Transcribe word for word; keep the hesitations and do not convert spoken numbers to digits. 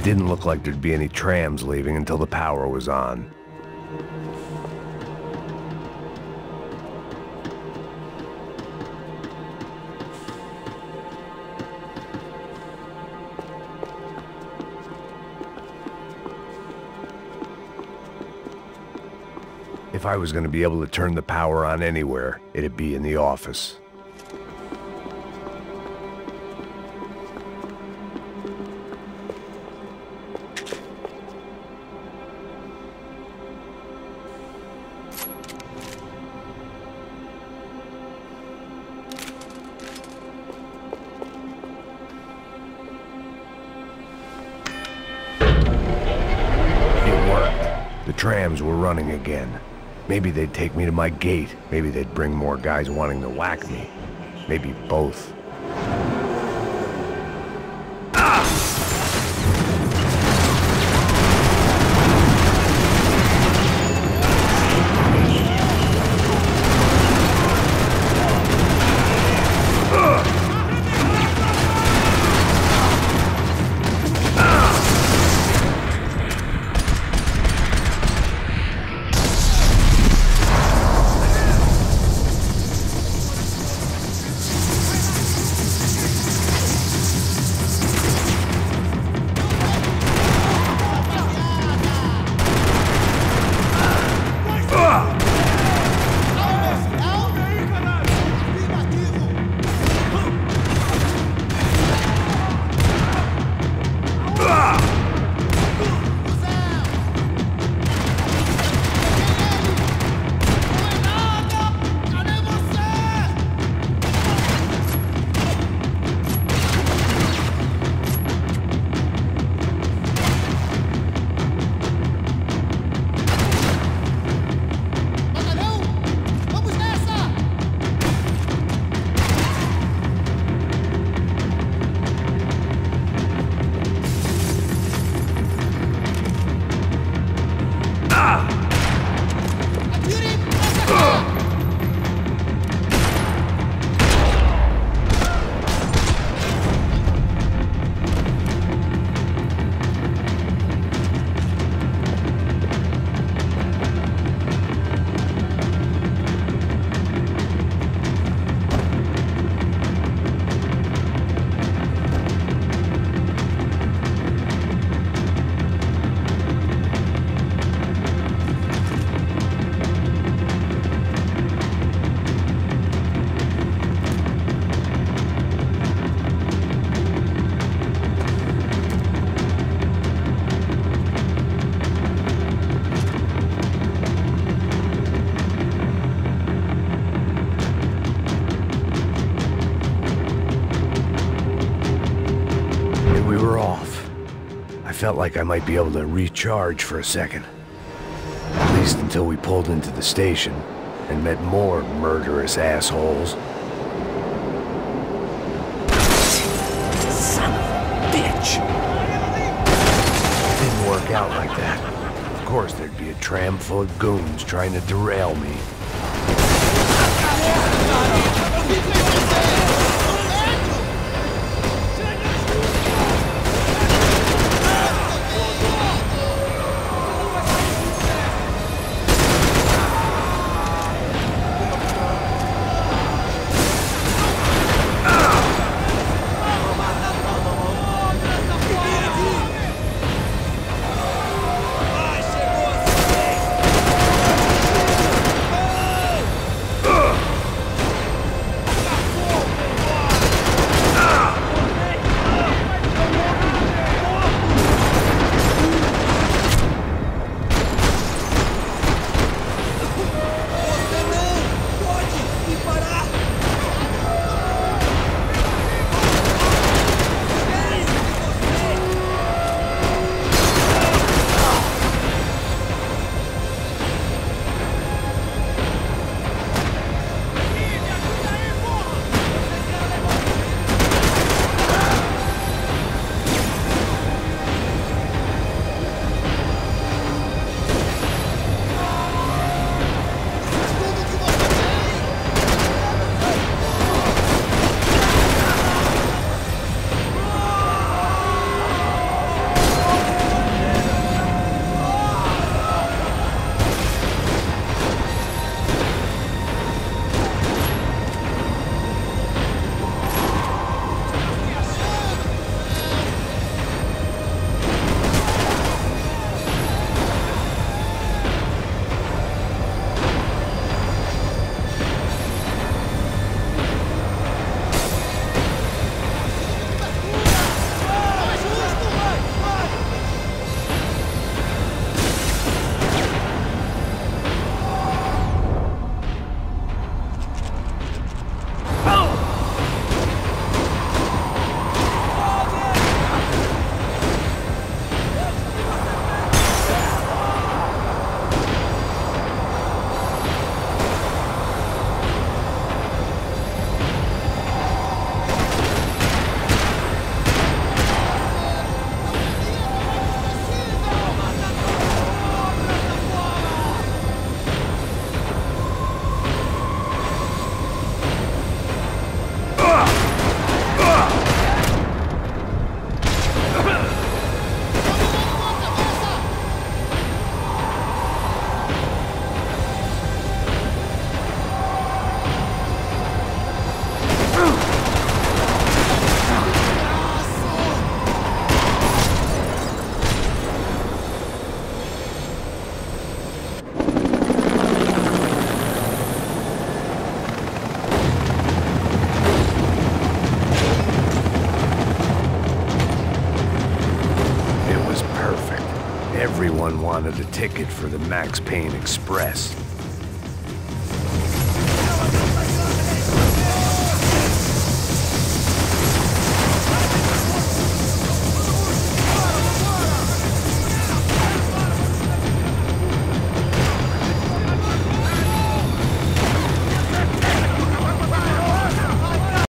didn't look like there'd be any trams leaving until the power was on. If I was going to be able to turn the power on anywhere, it'd be in the office. It worked. The trams were running again. Maybe they'd take me to my gate. Maybe they'd bring more guys wanting to whack me. Maybe both. Felt like I might be able to recharge for a second. At least until we pulled into the station and met more murderous assholes. Son of a bitch! It didn't work out like that. Of course there'd be a tram full of goons trying to derail me. Everyone wanted a ticket for the Max Payne Express.